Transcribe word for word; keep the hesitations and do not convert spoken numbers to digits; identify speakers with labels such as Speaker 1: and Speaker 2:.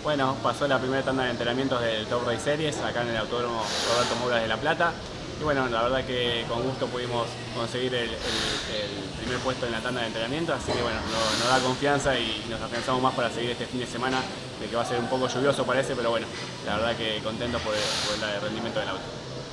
Speaker 1: Bueno, pasó la primera tanda de entrenamientos del Top Race Series acá en el Autódromo Roberto Mouras de La Plata. Y bueno, la verdad que con gusto pudimos conseguir el, el, el primer puesto en la tanda de entrenamiento, así que bueno, nos, nos da confianza y nos afianzamos más para seguir este fin de semana, de que va a ser un poco lluvioso parece, pero bueno, la verdad que contentos por el, por el rendimiento del auto.